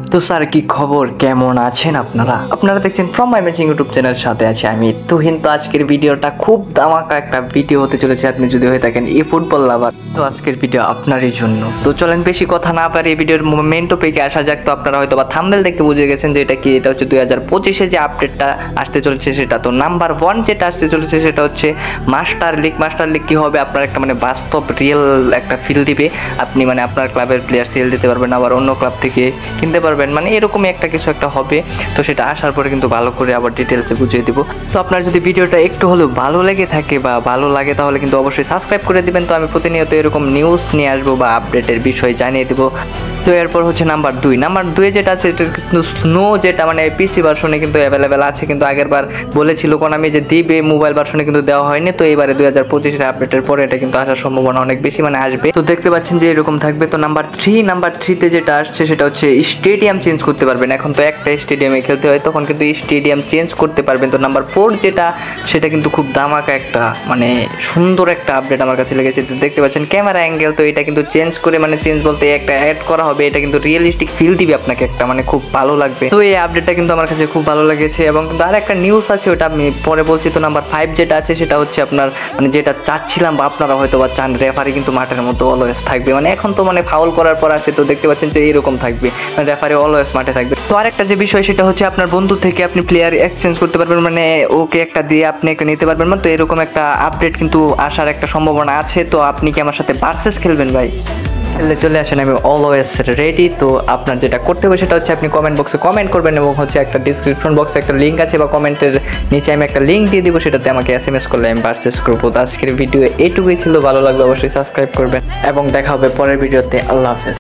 তো স্যার কি খবর, কেমন আছেন আপনারা দেখছেন from my matching YouTube channel, সাথে আছে আমি তুহিন। তো আজকের ভিডিওটা খুব ধামাকা একটা ভিডিও হতে চলেছে। আপনি যদি হয়ে থাকেন এই ফুটবল লাভার, তো আজকের ভিডিও আপনারই জন্য। তো চলেন বেশি কথা না পারি ভিডিওর মেন টপিকে আসা যাক। তো আপনারা হয়তো বা থাম্বনেল দেখে বুঝে গেছেন যে এটা কি, এটা হচ্ছে 2025-এ যে আপডেটটা আসতে চলেছে সেটা। তো নাম্বার 1 যেটা আসতে চলেছে সেটা হচ্ছে মাস্টার লিগ। মাস্টার লিগ কি হবে, আপনার একটা মানে বাস্তব রিয়েল একটা ফিল দিবে। আপনি মানে আপনার ক্লাবের প্লেয়ার সেল দিতে পারবেন, আবার অন্য ক্লাব থেকে কিনতে পারবেন, মানে এরকমই একটা কিছু একটা হবে। তো সেটা আসার পরে কিন্তু ভালো করে আবার ডিটেলসে বুঝিয়ে দিব। তো আপনার যদি ভিডিওটা একটু হলেও ভালো লেগে থাকে বা ভালো লাগে তাহলে কিন্তু অবশ্যই সাবস্ক্রাইব করে দিবেন। তো আমি প্রতিনিয়ত এরকম নিউজ নিয়ে আসবো বা আপডেটের বিষয় জানিয়ে দেবো। তো এরপর হচ্ছে নাম্বার 2 যেটা আছে এটা কিন্তু স্নো, যেটা মানে পিসি ভার্সনে কিন্তু অ্যাভেলেবেল আছে, কিন্তু আগেরবার বলেছিল কোনামি যে দিবে, মোবাইল ভার্সনে কিন্তু দেওয়া হয়নি। তো এবারে 2025-এর আপডেটের পরে এটা কিন্তু আসার সম্ভাবনা অনেক বেশি মানে আসবে। তো দেখতে পাচ্ছেন যে এরকম থাকবে। তো নাম্বার 3-তে যেটা আসছে সেটা হচ্ছে স্টেডিয়াম চেঞ্জ করতে পারবেন। এখন তো একটা স্টেডিয়ামে খেলতে হয়, তখন কিন্তু স্টেডিয়াম চেঞ্জ করতে পারবেন। তো নাম্বার 4 যেটা, সেটা কিন্তু খুব ধামাকা একটা মানে সুন্দর একটা আপডেট আমার কাছে লেগেছে। তো দেখতে পাচ্ছেন ক্যামেরা অ্যাঙ্গেল, তো এটা কিন্তু চেঞ্জ করে মানে চেঞ্জ বলতে একটা অ্যাড করা হবে, এটা কিন্তু রিয়েলিস্টিক ফিল দিবে আপনাকে একটা, মানে খুব ভালো লাগবে। তো এই আপডেটটা কিন্তু আমার কাছে খুব ভালো লেগেছে। এবং কিন্তু আর একটা নিউজ আছে, ওটা আমি পরে বলছি। তো নাম্বার 5 যেটা আছে সেটা হচ্ছে আপনার মানে যেটা চাচ্ছিলাম বা আপনারা হয়তো বা চান, রেফারি কিন্তু মাঠের মধ্যে অলওয়েজ থাকবে। মানে এখন তো মানে ফাউল করার পর আছে, তো দেখতে পাচ্ছেন যে এরকম থাকবে, মানে রেফারি অলওয়েজ মাঠে থাকবে। তো আরেকটা যে বিষয় সেটা হচ্ছে আপনার বন্ধু থেকে আপনি প্লেয়ার এক্সচেঞ্জ করতে পারবেন, মানে ওকে একটা দিয়ে আপনি একটা নিতে পারবেন। তো এরকম একটা আপডেট কিন্তু আসার একটা সম্ভাবনা আছে। তো আপনি কি আমার সাথে ভার্সেস খেলবেন ভাই? চলে আসেন, আমি অলওয়েজ রেডি। তো আপনার যেটা করতে হবে সেটা হচ্ছে আপনি কমেন্ট বক্সে কমেন্ট করবেন, এবং হচ্ছে একটা ডিসক্রিপশন বক্সে একটা লিঙ্ক আছে বা কমেন্টের নিচে আমি একটা লিঙ্ক দিয়ে দিব, সেটাতে আমাকে SMS করলে আমি ভার্সেস করবো। তো আজকের ভিডিও এইটুকুই ছিল, ভালো লাগবে অবশ্যই সাবস্ক্রাইব করবেন এবং দেখা হবে পরের ভিডিওতে। আল্লাহ হাফেজ।